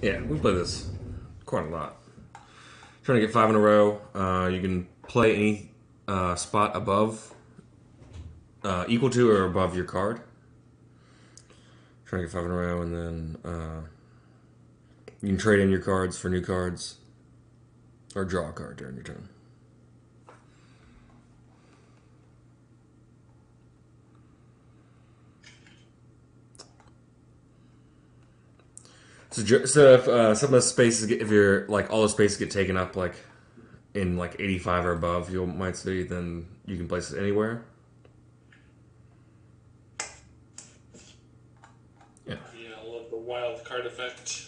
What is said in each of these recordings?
Yeah, we play this quite a lot. Trying to get 5 in a row. You can play any spot above, equal to or above your card. Trying to get 5 in a row, and then you can trade in your cards for new cards, or draw a card during your turn. So if some of the spaces if you're like all the spaces get taken up like in like 85 or above, you might see, then you can place it anywhere. Yeah. Yeah, I love the wild card effect.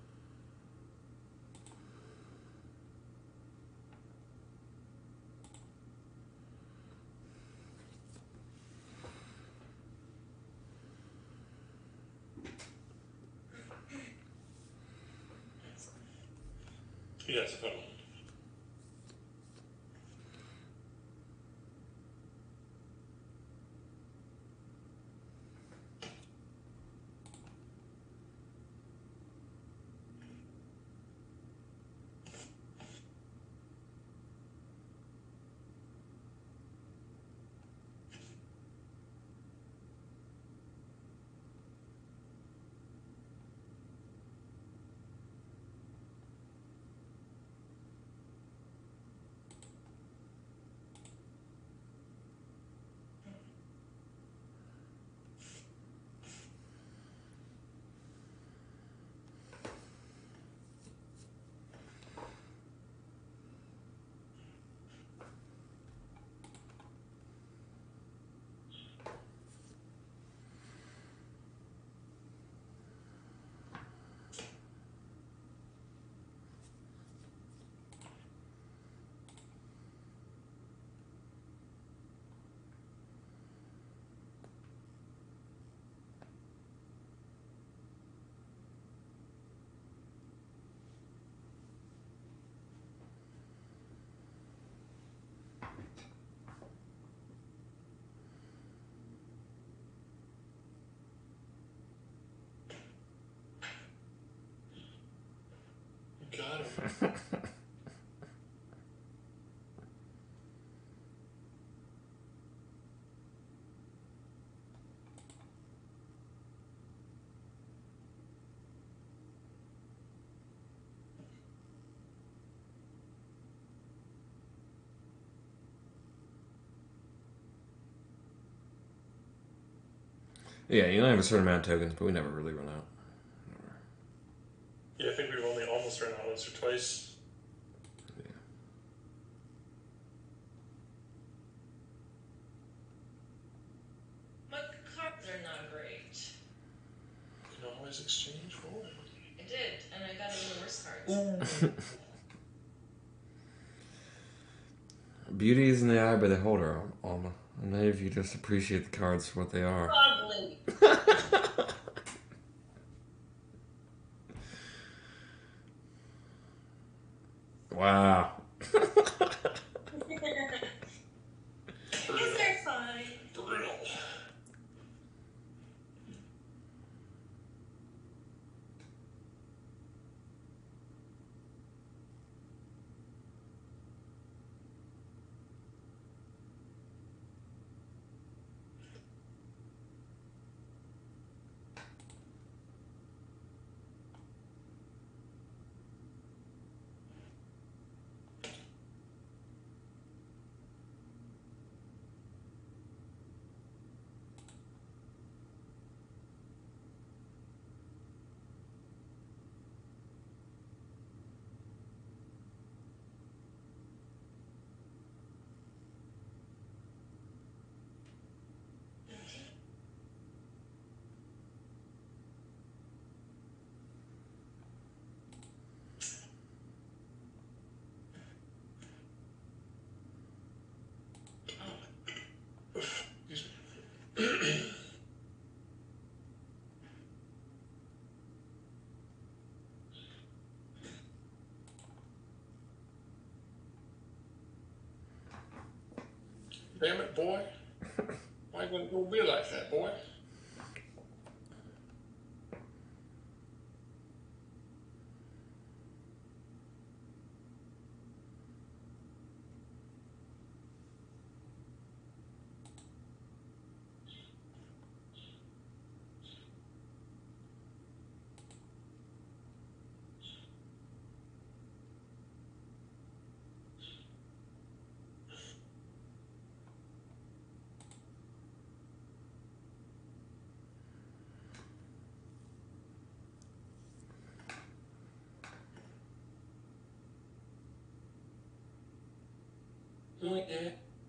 Yeah, it's a fun one. Got him. Yeah, you only have a certain amount of tokens, but we never really run out. Never. Yeah, I think we've only almost run out once or twice. Yeah. My cards are not great. You can always exchange for them. I did, and I got even worse cards. Beauty is in the eye of the beholder, Alma. And maybe if you just appreciate the cards for what they are. Ugly. Wow. Is there fine? Brutal. Damn it, boy. Why you gonna go be like that, boy? Yeah.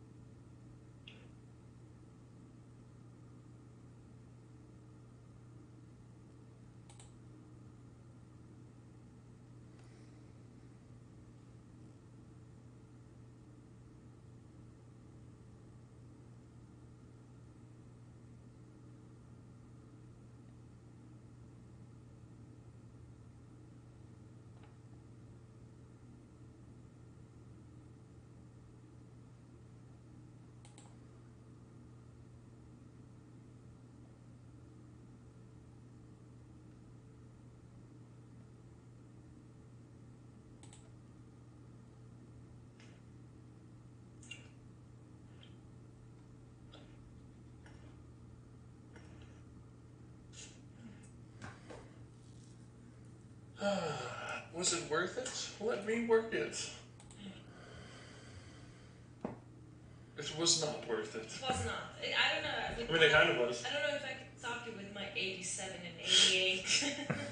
Was it worth it? Let me work it. It was not worth it. It was not. I don't know. I mean, it kind of was. I don't know if I could stop you with my 87 and 88.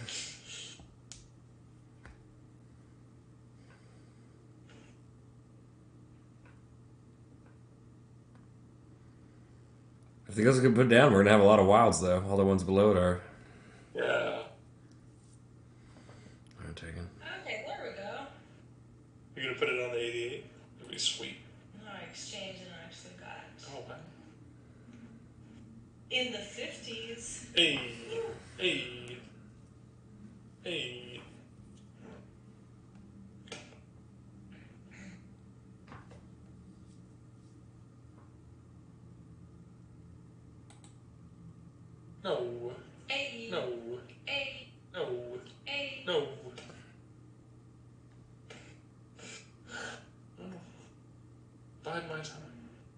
If the guys get put down, we're gonna have a lot of wilds though. All the ones below it are. Yeah. I'm taking. Okay, there we go. You're gonna put it on the 88? It'd be sweet. No, I exchanged and I actually got Oh, man. in the 50s. Hey. Hey. Hey. No. Hey. No. Hey. No. Hey. No. Bide my time.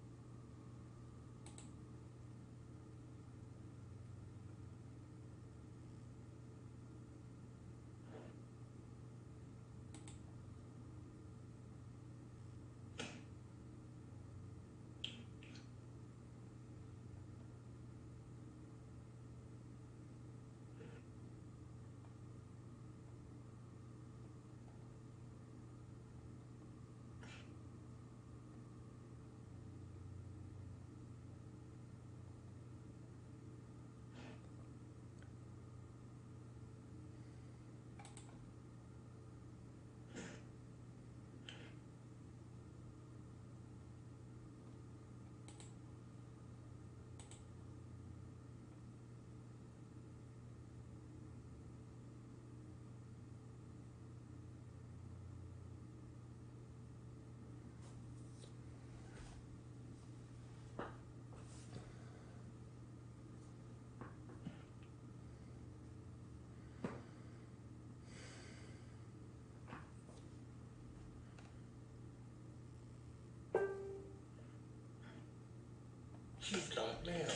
You goddamn.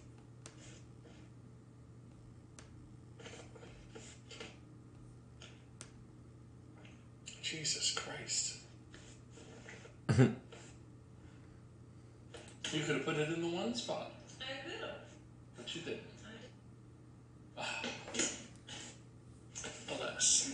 Jesus Christ. You could have put it in the one spot, I could have. but you didn't. I Alas.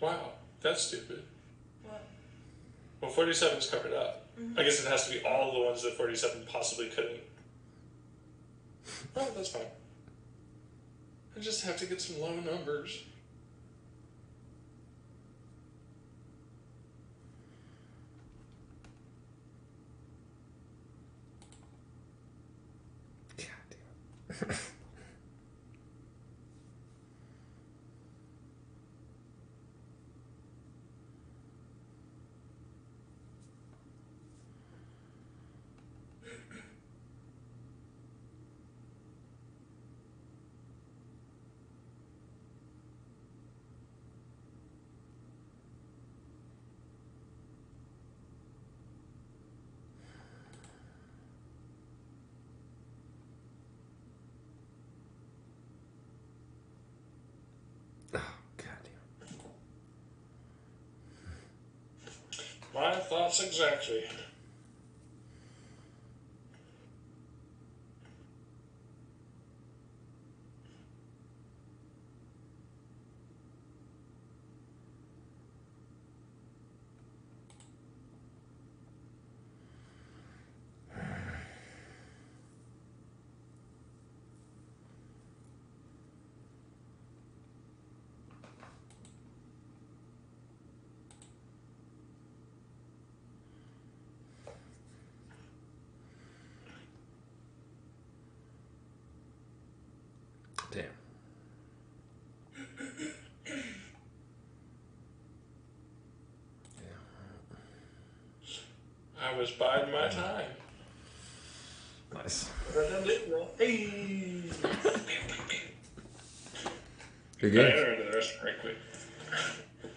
Wow, that's stupid. What? Well, 47's covered up. I guess it has to be all the ones that 47 possibly couldn't. Oh, that's fine. I just have to get some low numbers. God damn it. Oh, God damn it. My thoughts exactly. Damn. I was biding my time. Nice. Hey! Good I game. enter into the rest right quick.